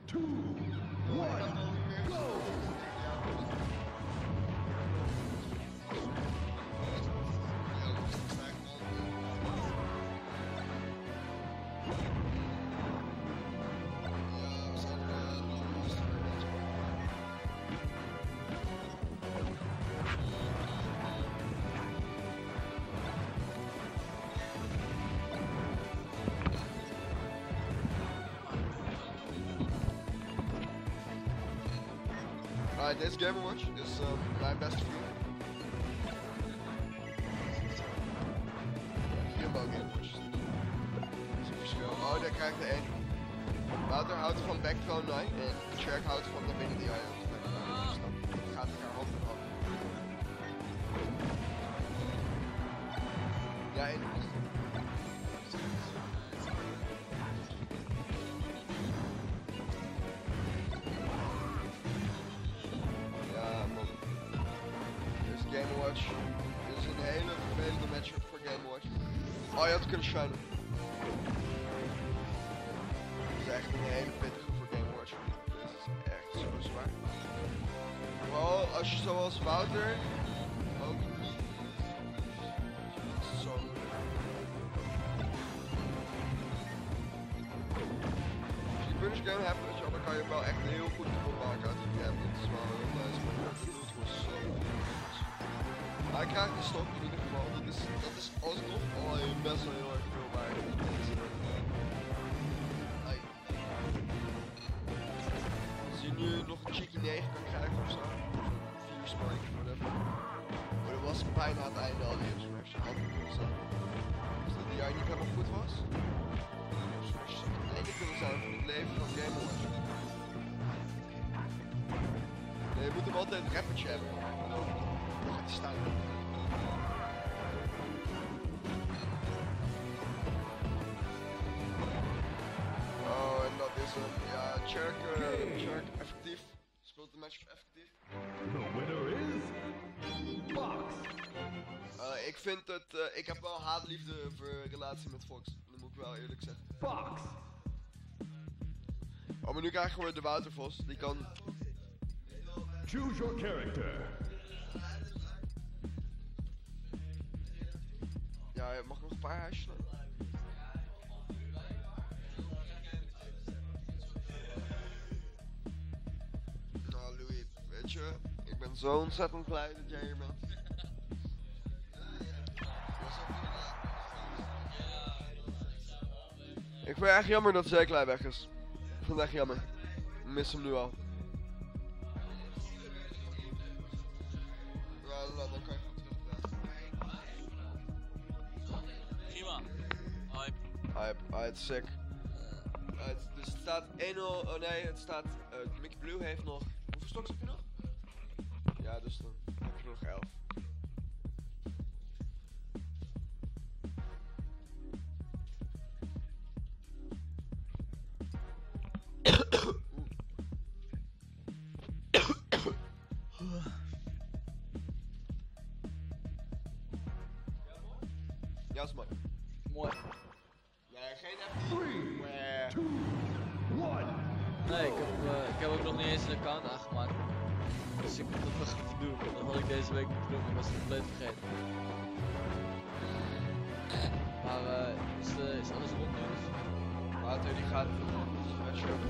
2, 1, go! Alright, dit is Game Watch. Dit is mijn beste vriend. Jumbo Game Watch. Dat is een verschil. Oh, daar krijg ik de 1. Wouter houdt van Backthrown 9 en Shark houdt van de Mini die hij heeft. Dat gaat elkaar hand in hand. Ja, en Game Watch. Dit is een hele vervelende matchup voor Game Watch. Oh, je had kunnen shinen. Dit is echt een hele pittige voor Game Watch. Dit is echt super zwaar. Vooral als je zoals Wouter ook niet. Het is zo moeilijk. Als je die punish game hebt, dan kan je wel echt heel goed maken uit die game. Dat is wel heel nice, maar dat doet gewoon zo goed. Hij krijgt de stok in ieder geval, dat is alsnog best wel heel erg veel waard. Als je nu nog een cheeky 9 kan krijgen ofzo, 4 spike, whatever. Maar dat was bijna aan het einde al die Smash, had ik kunnen zijn. Dus dat die jaar niet helemaal goed was. Smash zou het einde kunnen zijn voor het leven van Game Watch. Nee, je moet hem altijd een rappertje hebben. Dan gaat hij staan. Oh, en dat is hem. Ja, Cherk effectief. Speelt de match effectief. The winner is Fox. Ik vind het, ik heb wel een haat-liefde relatie met Fox. Dat moet ik wel eerlijk zeggen. Fox. Oh, maar nu krijgen we de Woutervos. Die kan... Choose your character. Ja, mag ik nog een paar huisjes nemen? Nou, Louis, weet je, ik ben zo ontzettend blij dat jij hier bent. Ik vind het echt jammer dat Zeklij weg is. Ik vind het echt jammer. Ik mis hem nu al. Ja, dan kan je gewoon terug. Prima. Hype, sick. Dus het staat 1-0, oh nee, het staat, Mickey Blue heeft nog, hoeveel stoks heb je nog? Ja, dus dan heb je nog 11. Ja, is mooi. Mooi. Nee, geen FD. 3, 2, 1. Nee, ik heb ook nog niet eens een account aangemaakt. Dus ik moet dat nog even doen. Dat had ik deze week moeten doen, maar ik was het compleet vergeten. Maar is alles rond nu? Wouter die gaat matchup.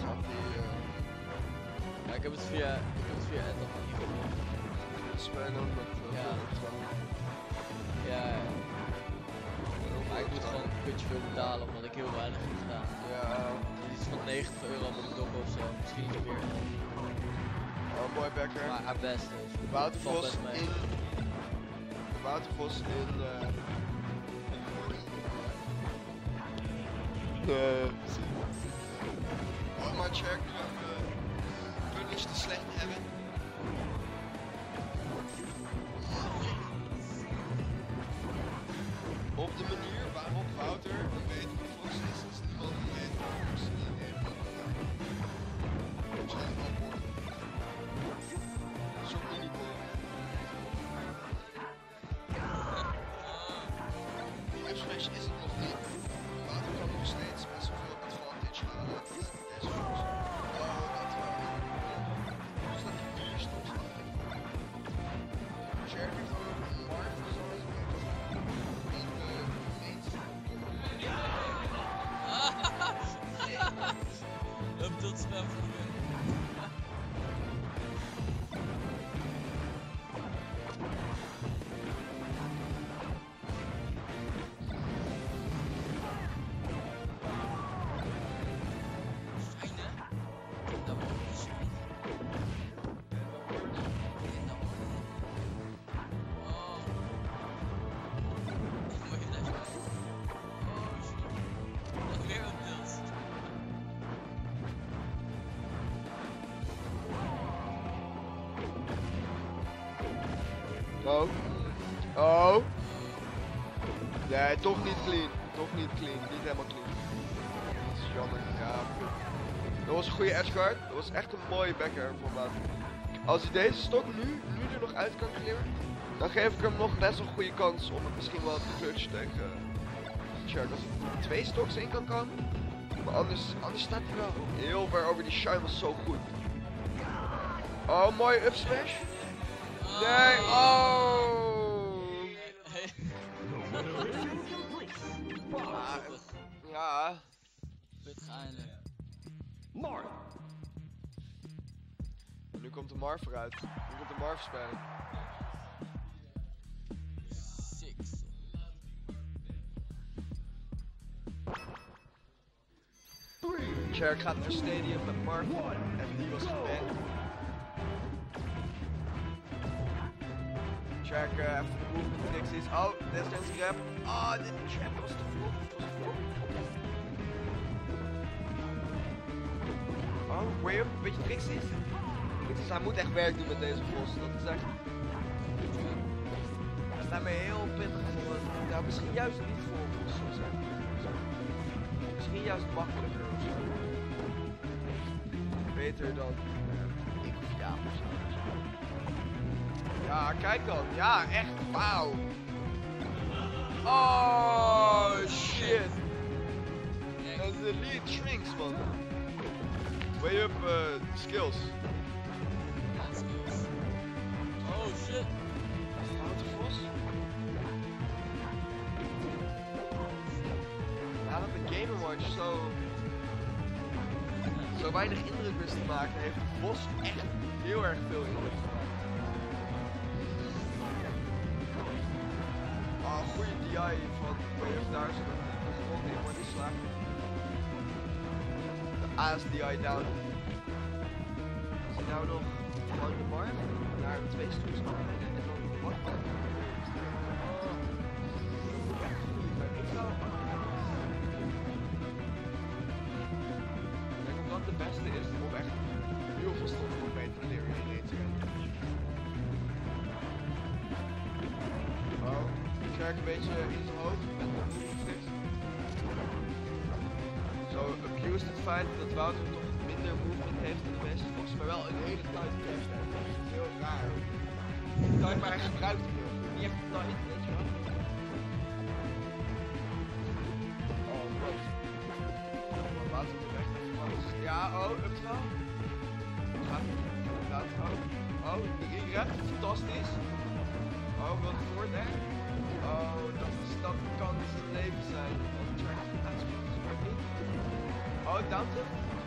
Ja, ik heb het via Ed op in ieder geval. Spelen met Ja. Ja. Maar ik moet gewoon een beetje veel betalen omdat ik heel weinig heb gedaan. Ja. Iets van 90 euro moet ik dokken ofzo, misschien iets meer. Oh, mooi backer. Maar haar best is. Wouter Valt Vos best mee. in... Wouter Vos in... Oh, maar check nu even... Punish te slecht hebben. Op de manier waarop Wouter weet wie Fox is niemand die weet wie Fox is. Dat zijn wel mooi. Zo'n mini-ball. Die F-smash is het nog niet. Wouter kan nog steeds best wel veel advantage halen uit deze Fox. hem vergeten. Fijn hè? Dat wordt niet zo. Oh. Oh. Nee, toch niet clean. Toch niet clean. Niet helemaal clean. Dat is jammer. Ja. Dat was een goede edgeguard. Dat was echt een mooie backer voor me. Als hij deze stok nu er nog uit kan klimmen, dan geef ik hem nog best wel een goede kans om het misschien wel te clutchen tegen Shark. Als hij 2 stoks in kan komen. Maar anders staat hij wel heel ver over. Die shine was zo goed. Oh, mooie up smash. Nee, oh! Ja. Uiteindelijk. Mark. Nu komt de Marv eruit. Nu komt de Marv spelen. 6. Cherk gaat naar Stadium met Marv. En die was geband. Cherk even de move met de Pixies. Oh, Death Dance grab. Oh, dit Cherk was te vroeg. Oh, way up, een beetje Pixies. Hij moet echt werk doen met deze Vos. Dat is echt... Hij staat me heel pittig voor. Nou, misschien juist niet voor Vos. Misschien juist makkelijker of zo. Beter dan ik of ja of zo. Ja, kijk dan. Ja, echt. Wauw. Oh, shit. Dat is de lead shrinks, man. Way up skills. Oh shit. Foute Vos. Ja, dat de Game Watch zo weinig indruk wist te maken, heeft Vos echt heel erg veel indruk gemaakt. Oh, goede DI van Wave daar, zodat de grond in wordt geslagen. De AS DI down. Als hij nou nog gewoon de bar naar 2 stoels kan brengen en dan wat man. Ik denk dat dat de beste is om echt heel veel stoffen voor mee te leren in één te rennen. Oh, ik krijg een beetje in zijn hoofd met de movement. Zo abused het feit dat Wouter toch minder movement heeft dan de meeste volgens maar wel een hele tight heeft. Dat is heel raar. Tight, maar hij gebruikt het heel goed. Niet echt tight, weet je wel. Oh, groot. Laten we weg. Ja, oh, up wel. Gaat het inderdaad. Oh, de E-rap, fantastisch. Oh, wat voor daar? Oh, dat kan zijn leven zijn. Oh, down tip.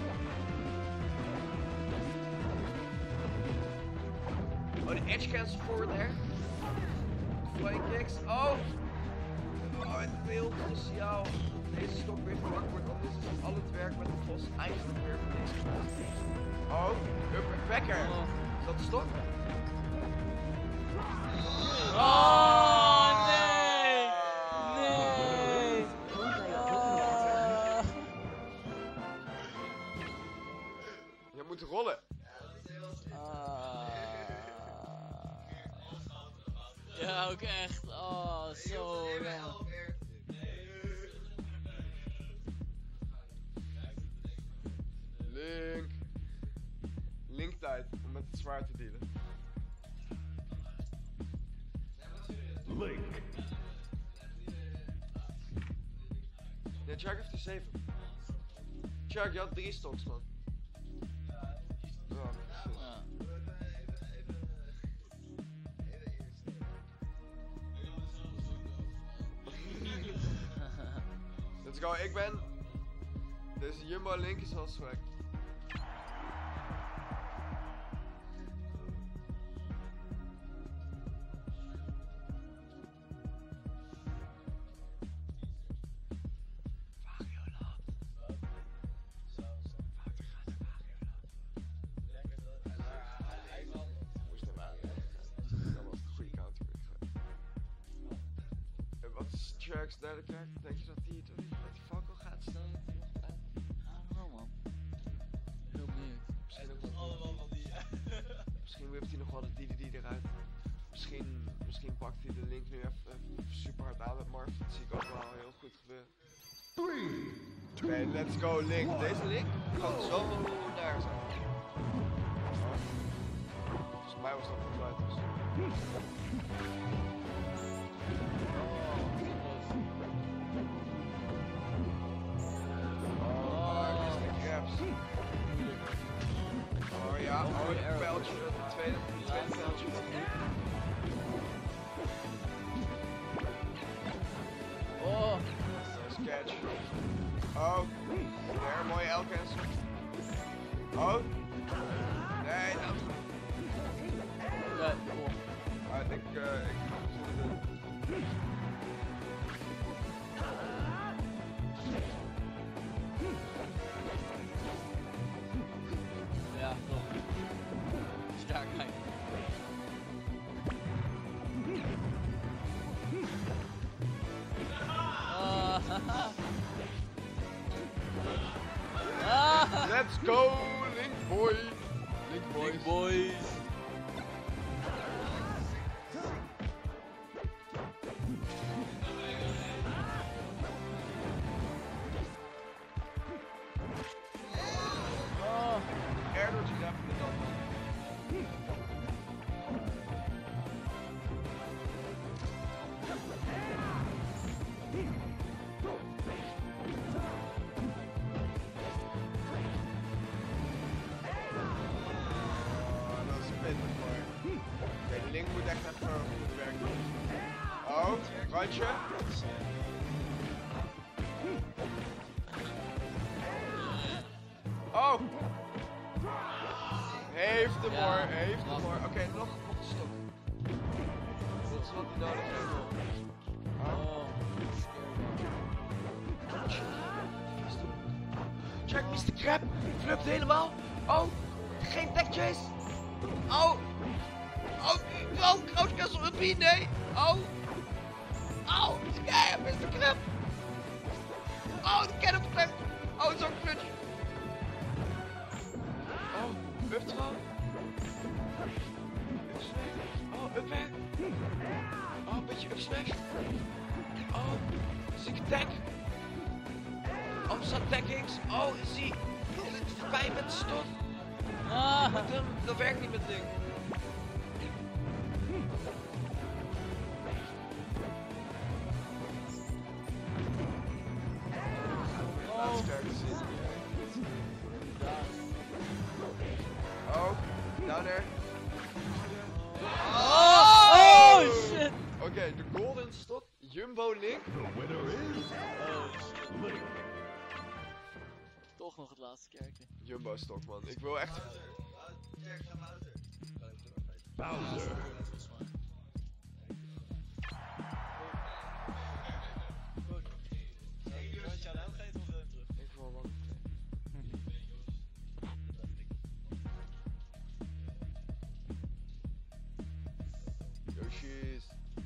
Oh, de edge cancel forward there. Flying kicks. Oh! Oh, het heel cruciaal. Deze stok weer verwacht wordt, anders is al het werk met de Vos eigenlijk weer voor niks gedaan. Oh, upper backer. Is dat de stok? Oh nee! Nee! Je moet rollen. Ja, ook echt. Oh, zo raar. Link tijd om met het zwaard te dealen. Link. Ja, Shark heeft er 7. Shark, je had 3 stocks, man. Oh, Ja. let's go, ik ben... Deze Jumbo Link is wel swag. Sharks derde kerk. Denk je dat die Falco gaat staan? I don't know man. Heel benieuwd. Misschien ook wel. Misschien heeft hij nog wel de DDD eruit. Misschien pakt hij de link nu even super hard aan met Marv. Dat zie ik ook wel heel goed gebeuren. 3, 2, Oké, let's go Link. Deze Link gaat zo daar zijn. Volgens mij was dat een fluiters. Oh, daar is de crabs. Oh ja, een pijltje. Het tweede pijltje. Oh! Catch. Oh, weer mooie L-cancel. Oh, nee, dat. Ja, cool. Ik Ja, klopt. Ja, kijk. Let's go, Link boy. Link boys. Big boys. Air doet hij even de dan. Dat is pittig hoor. Oké, de Link moet echt even goed werk doen. Oh, randje. Oh! Heeft hem Ja, hoor, heeft hem wacht. hoor. Oké, nog een stok. Dat is wat hij nodig heeft. Oh. Check Mr. Crab, flupt helemaal. Oh, geen tech chase. Oh, groot kessel uppie, nee. Oh, ja, Mr. Crab. Oh, de cannon verklept. Oh, zo'n clutch. Oh, up throw. Up smash. Oh, up back. Oh, een beetje up smash. Oh, zieke tank. Oh, staat tankings. Oh, is hij voorbij met de stok. Dat werkt niet met ding. Laatste kerk zien. Oh, down there. Oh shit! Oké, de golden stok, Jumbo Link. The winner is Oh shit. Toch nog het laatste kerkje. Jumbo stok man, ik wil echt... Bowser. Ik wil wat. Yoshi's.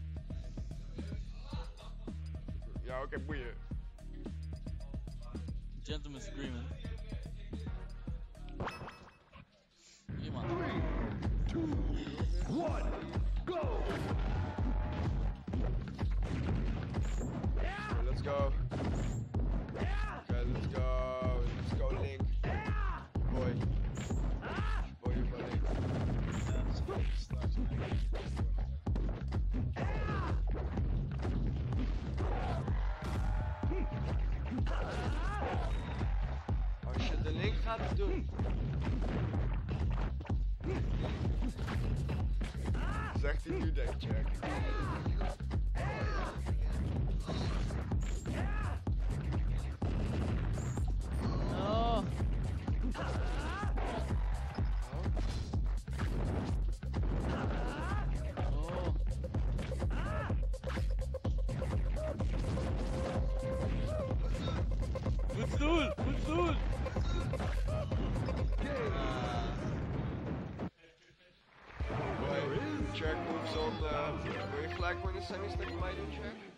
Ja, oké, boeien. Gentleman's agreement. Hier man. 3, 2, 1, go! Okay, let's go. Okay, let's go. Let's go, Link. Boy. Boy, you Link. Als je de Link gaat doen. Zegt hij nu, denk check. Oh. Oh. Goed doel! Goed doel! Check moves on. Wil je gelijk maar in de semis tegen mij doen, check?